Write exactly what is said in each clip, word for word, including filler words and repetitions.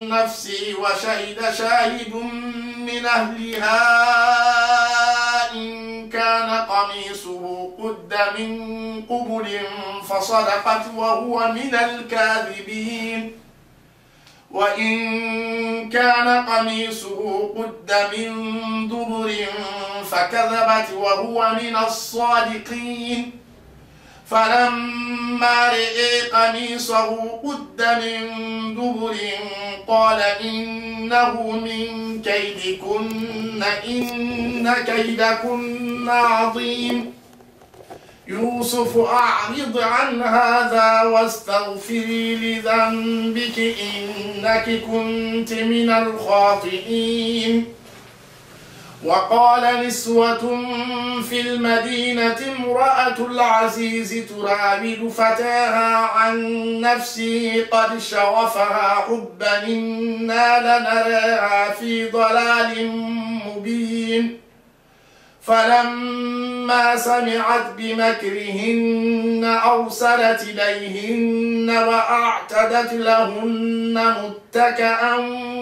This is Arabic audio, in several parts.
نفسي وشهد شاهد من أهلها إن كان قميصه قد من قبل فصدقت وهو من الكاذبين وإن كان قميصه قد من دبر فكذبت وهو من الصادقين فلما رئي قميصه قد من دبر قال إنه من كيدكن إن كيدكن عظيم يوسف أعرض عن هذا واستغفري لذنبك إنك كنت من الخاطئين وقال نسوة في المدينة امرأة العزيز تراود فتاها عن نفسه قد شغفها حبا إنا لنراها في ضلال مبين فلما سمعت بمكرهن أرسلت إليهن وأعتدت لهن متكئا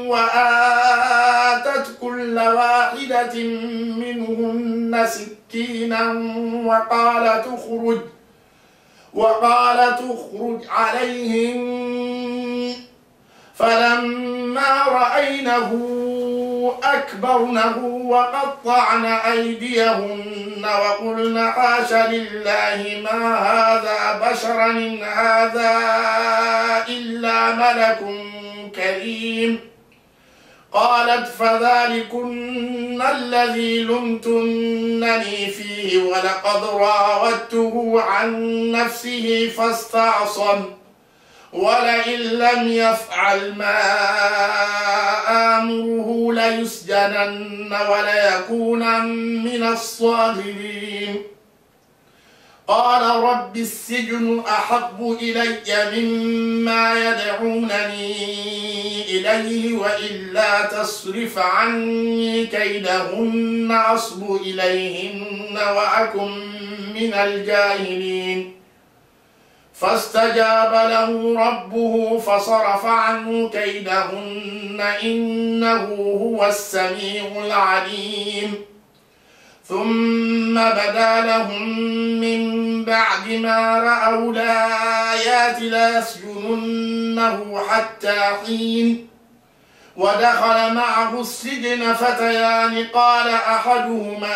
وآتت كل واحدة منهن سكينا وقالت اخرج وقالت اخرج عليهن فلما رأينه أكبرنه وقطعن أيديهن وقلن حاش لله ما هذا بشرا إن هذا إلا ملك كريم قالت فذلكن الذي لمتنني فيه ولقد راودته عن نفسه فاستعصم ولئن لم يفعل ما آمره ليسجنن وليكونن من الصاغرين قال رب السجن أحب إلي مما يدعونني إليه وإلا تصرف عني كيدهن أصب إليهن وأكن من الجاهلين فاستجاب له ربه فصرف عنه كيدهن إنه هو السميع العليم ثم بدا لهم من بعد ما رأوا الآيات ليسجننه حتى حين ودخل معه السجن فتيان قال أحدهما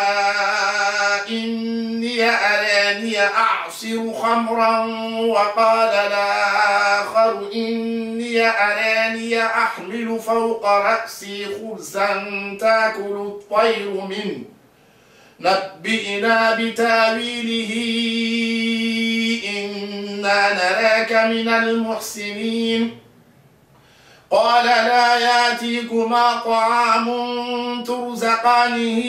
إني أراني أعصر خمرا وقال الآخر إني أراني أحمل فوق رأسي خبزا تأكل الطير منه نبئنا بتاويله إنا نراك من المحسنين قال لا يأتيكما طعام ترزقانه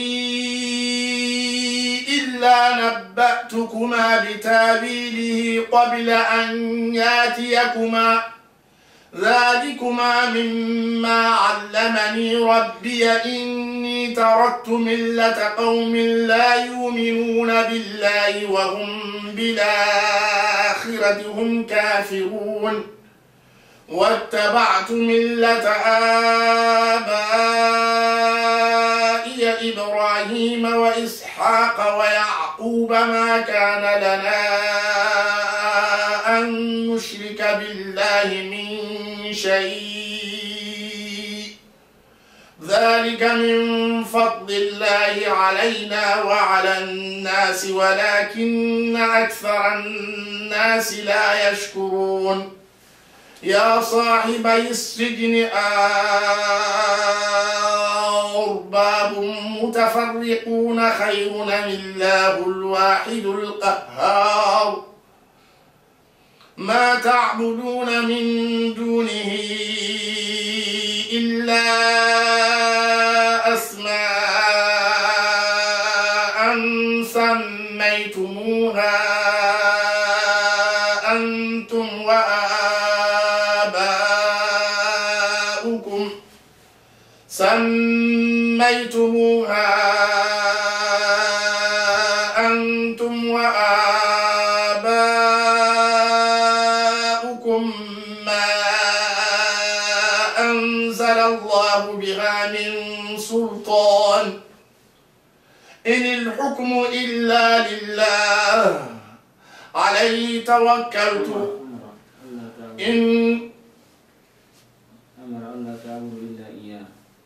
إلا نبأتكما بتاويله قبل أن يأتيكما ذلكما مما علمني ربي إني تركت ملة قوم لا يؤمنون بالله وهم بالآخرة هم كافرون واتبعت ملة آبائي إبراهيم وإسحاق ويعقوب ما كان لنا أن نشرك بالله من شيء ذلك من فضل الله علينا وعلى الناس ولكن أكثر الناس لا يشكرون يا صاحبي السجن أرباب متفرقون خير أم الله الواحد القهار ما تعبدون من دونه إلا أسماء سميتموها أنتم وآباؤكم سميتموها أنتم وآباؤكم ما أنتم أنزل الله بها من سلطان إن الحكم إلا لله عليه توكلت إن أمر ألا تعبدوا إلا إياه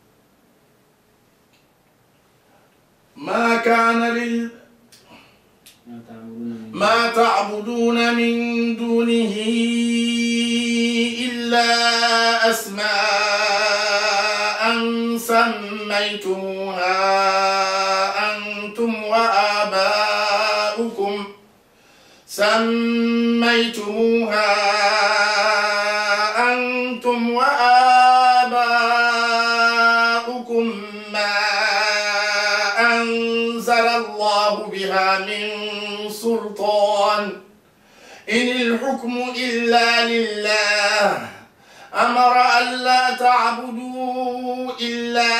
ما كان لل ما تعبدون من دونه إلا أسماء سميتموها أنتم وآباؤكم سميتموها أنتم وآباؤكم ما أنزل الله بها من سلطان إن الحكم إلا لله أمر ألا تعبدوا إلا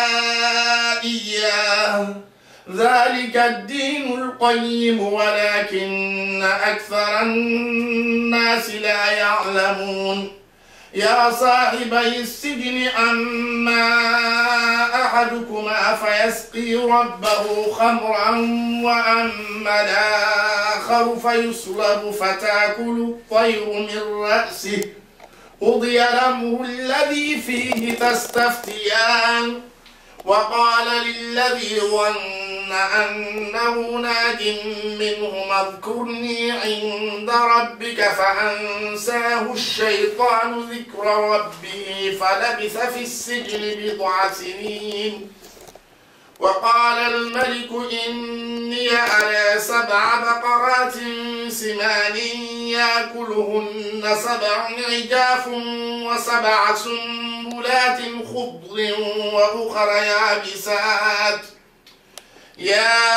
إياه ذلك الدين القيم ولكن أكثر الناس لا يعلمون يا صاحبي السجن أما أحدكما فيسقي ربه خمرا وأما الآخر فيصلب فتأكل الطير من رأسه قضي الأمر الذي فيه تستفتيان وقال للذي ظن أنه ناج منهما اذكرني عند ربك فأنساه الشيطان ذكر ربه فلبث في السجن بضع سنين وقال الملك إني أرى سبع بقرات سمان يأكلهن سبع عجاف وسبع سنبلات خضر وأخر يابسات يا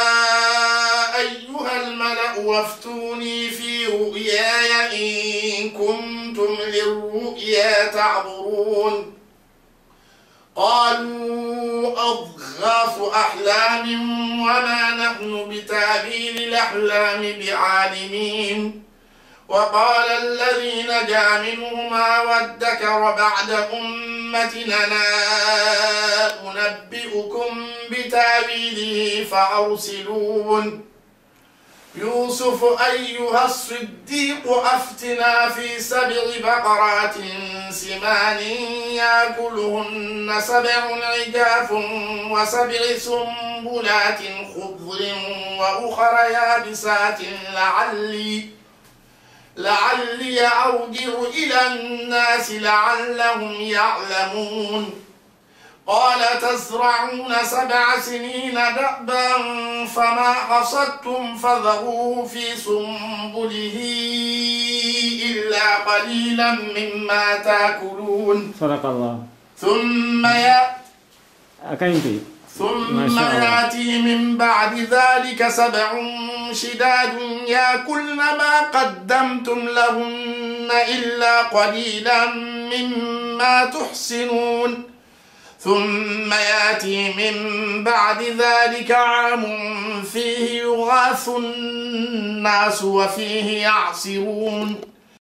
أيها الملأ وافتوني في رؤياي إن كنتم للرؤيا تعبرون قالوا أضغاث أحلام وما نحن بتأويل الأحلام بعالمين وقال الذي نجا منهما وادكر بعد أمتنا أنبئكم بتأويله فأرسلون يوسف أيها الصديق أفتنا في سبع بقرات سمان يأكلهن سبع عجاف وسبع سنبلات خضر وأخر يابسات لعلي لعلي أرجع إلى الناس لعلهم يعلمون قال تزرعون سبع سنين دأبا فما حصدتم فذروه في سنبله إلا قليلا مما تأكلون صدق الله ثم يأتي أكيد ثم يأتي من بعد ذلك سبع شداد يأكلن ما قدمتم لهن إلا قليلا مما تحسنون ثم يأتي من بعد ذلك عام فيه يغاث الناس وفيه يعصرون